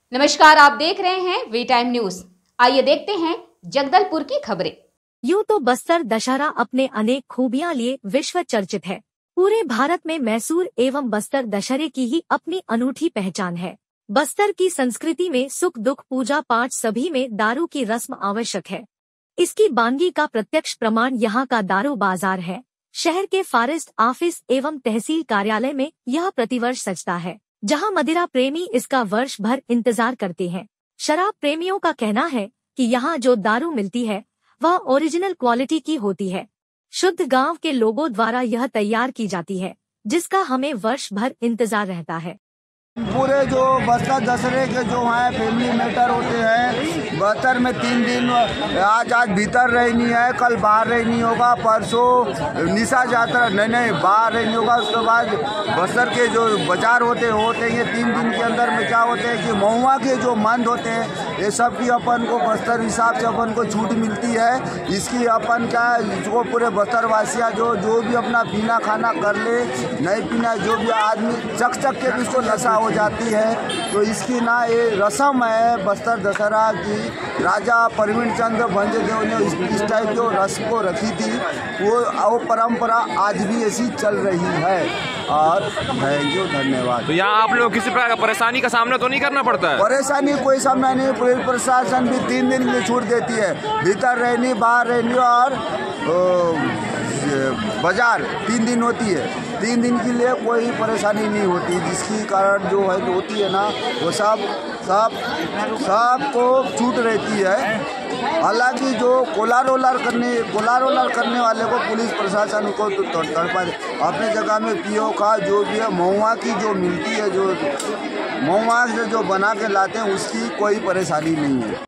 नमस्कार, आप देख रहे हैं वी टाइम न्यूज। आइए देखते हैं जगदलपुर की खबरें। यूं तो बस्तर दशहरा अपने अनेक खूबियां लिए विश्व चर्चित है। पूरे भारत में मैसूर एवं बस्तर दशहरे की ही अपनी अनूठी पहचान है। बस्तर की संस्कृति में सुख दुख पूजा पाठ सभी में दारू की रस्म आवश्यक है। इसकी बानगी का प्रत्यक्ष प्रमाण यहाँ का दारू बाजार है। शहर के फॉरेस्ट ऑफिस एवं तहसील कार्यालय में यह प्रतिवर्ष सजता है, जहां मदिरा प्रेमी इसका वर्ष भर इंतजार करते हैं। शराब प्रेमियों का कहना है कि यहाँ जो दारू मिलती है वह ओरिजिनल क्वालिटी की होती है। शुद्ध गांव के लोगों द्वारा यह तैयार की जाती है, जिसका हमें वर्ष भर इंतजार रहता है। पूरे जो बस्तर दशहरे के जो है फैमिली मैटर होते हैं, बस्तर में 3 दिन आज भीतर रहनी है, कल बाहर रहनी होगा, परसों निशा यात्रा नहीं बाहर रहनी होगा। उसके बाद बस्तर के जो बाजार होते हैं 3 दिन के अंदर में क्या होते हैं कि महुआ के जो मंद होते हैं ये सब की अपन को बस्तर हिसाब से अपन को छूट मिलती है। इसकी अपन क्या इसको पूरे बस्तर वासियाँ जो भी अपना पीना खाना कर ले, नहीं पीना जो भी आदमी चक के भी इसको नशा हो जाती है। तो इसकी ना ये रस्म है बस्तर दशहरा की। राजा परवीन चंद्र भंजदेव ने इस टाइप जो रस्म को रखी थी, वो परंपरा आज भी ऐसी चल रही है। और थैंक यू, धन्यवाद। तो यहाँ आप लोग किसी प्रकार का परेशानी का सामना तो नहीं करना पड़ता है? परेशानी कोई सामना नहीं। पुलिस प्रशासन भी 3 दिन की छूट देती है, भीतर रहनी बाहर रहनी, और बाजार 3 दिन होती है। 3 दिन के लिए कोई परेशानी नहीं होती, जिसकी कारण जो है होती है ना वो सब को छूट रहती है। हालांकि जो कोलार करने वाले को पुलिस प्रशासन को तो तड़पा दे। अपने जगह में पीओ का जो भी है महुआ की जो मिलती है, जो महुआ से जो बना के लाते हैं उसकी कोई परेशानी नहीं है।